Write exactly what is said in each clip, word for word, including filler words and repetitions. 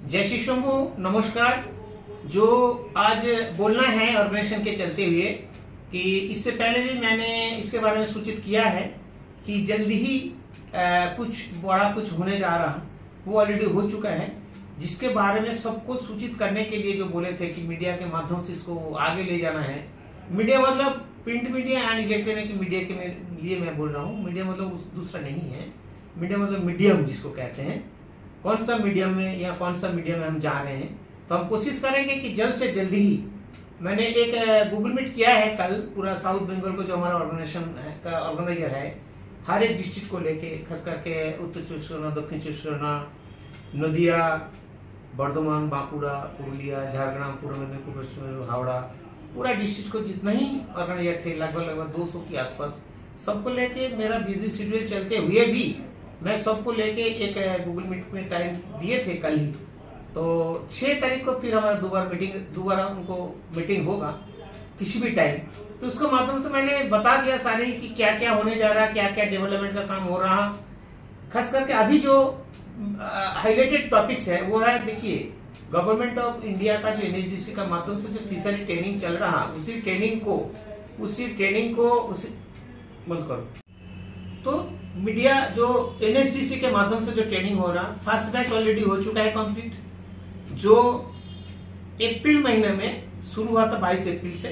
जय श्री शंभू, नमस्कार। जो आज बोलना है ऑर्गेनाइजेशन के चलते हुए कि इससे पहले भी मैंने इसके बारे में सूचित किया है कि जल्दी ही आ, कुछ बड़ा कुछ होने जा रहा, वो ऑलरेडी हो चुका है, जिसके बारे में सबको सूचित करने के लिए जो बोले थे कि मीडिया के माध्यम से इसको आगे ले जाना है। मीडिया मतलब print media and electronic media के लिए मैं बोल रहा हूँ। मीडिया मतलब दूसरा नहीं है, मीडिया मतलब मीडियम जिसको कहते हैं। कौन सा मीडियम में या कौन सा मीडियम में हम जा रहे हैं, तो हम कोशिश करेंगे कि जल्द से जल्द ही। मैंने एक गूगल मीट किया है कल, पूरा साउथ बंगाल को जो हमारा ऑर्गेनाइजेशन का ऑर्गेनाइजर है, हर एक डिस्ट्रिक्ट को लेके, खास करके उत्तर चौबीस परगना, दक्षिण चौबीस परगना, नदिया, बर्धमान, बांकुड़ा, पुरुलिया, झारग्राम, पूर्व मेदिनीपुर, पश्चिम हावड़ा, पूरा डिस्ट्रिक्ट को जितना ही ऑर्गेनाइजर थे, लगभग लगभग दो सौ के आसपास, सबको लेके मेरा बिजी शेड्यूल चलते हुए भी मैं सबको लेके एक गूगल मीट में टाइम दिए थे कल ही। तो छह तारीख को फिर हमारा दोबारा मीटिंग दोबारा उनको मीटिंग होगा किसी भी टाइम। तो उसके माध्यम से मैंने बता दिया सारे कि क्या क्या होने जा रहा है, क्या क्या डेवलपमेंट का काम हो रहा। खास करके अभी जो हाईलाइटेड टॉपिक्स है वो है, देखिए, गवर्नमेंट ऑफ इंडिया का जो एनएचडीसी का माध्यम से जो फिशरी ट्रेनिंग चल रहा, उसी ट्रेनिंग को उसी ट्रेनिंग को उसी बंद करो। तो मीडिया जो एनएचडीसी के माध्यम से जो ट्रेनिंग हो रहा, फर्स्ट बैच ऑलरेडी हो चुका है कंप्लीट, जो अप्रैल महीने में शुरू हुआ था, बाईस अप्रैल से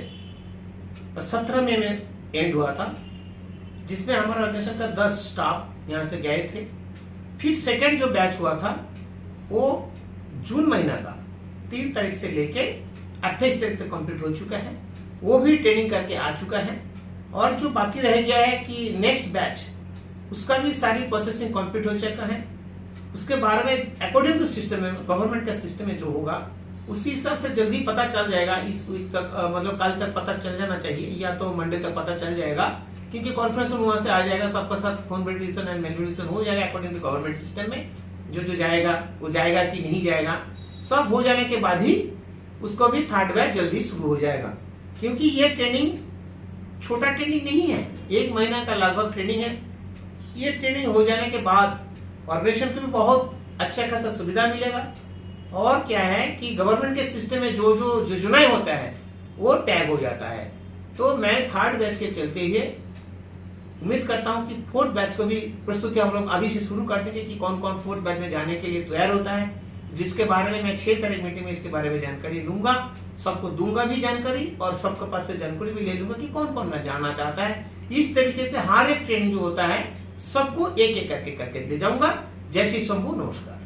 सत्रह मई में एंड हुआ था, जिसमें हमारा ऑर्गेनाइजेशन का दस स्टाफ यहां से गए थे। फिर सेकेंड जो बैच हुआ था वो जून महीना का तीन तारीख से लेके अट्ठाईस तारीख तक कंप्लीट हो चुका है, वो भी ट्रेनिंग करके आ चुका है। और जो बाकी रह गया है कि नेक्स्ट बैच, उसका भी सारी प्रोसेसिंग कंप्लीट हो चुका है। उसके बारे में अकॉर्डिंग टू सिस्टम में, गवर्नमेंट का सिस्टम में जो होगा उसी हिसाब से जल्दी पता चल जाएगा। इस वीक तक, मतलब कल तक पता चल जाना चाहिए, या तो मंडे तक पता चल जाएगा, क्योंकि कॉन्फ्रेंस वहां से आ जाएगा, सबका साथ phone verification and mail verification हो जाएगा अकॉर्डिंग टू गवर्नमेंट सिस्टम में। जो जो जाएगा वो जाएगा कि नहीं जाएगा, सब हो जाने के बाद ही उसको भी थर्ड बैच जल्दी शुरू हो जाएगा। क्योंकि ये ट्रेनिंग छोटा ट्रेनिंग नहीं है, एक महीना का लगभग ट्रेनिंग है। ये ट्रेनिंग हो जाने के बाद ऑर्गेनाइजेशन को भी बहुत अच्छा खासा सुविधा मिलेगा। और क्या है कि गवर्नमेंट के सिस्टम में जो जो योजनाएं होता है वो टैग हो जाता है। तो मैं थर्ड बैच के चलते हुए उम्मीद करता हूं कि फोर्थ बैच को भी प्रस्तुति हम लोग अभी से शुरू कर देंगे कि कौन कौन फोर्थ बैच में जाने के लिए तैयार होता है, जिसके बारे में मैं छह तारीख मीटिंग में इसके बारे में जानकारी लूंगा, सबको दूंगा भी जानकारी, और सबके पास से जानकारी भी ले लूंगा कि कौन कौन जानना चाहता है। इस तरीके से हर एक ट्रेनिंग जो होता है सबको एक एक करके करके दे जाऊंगा। जय श्री शंभू, नमस्कार।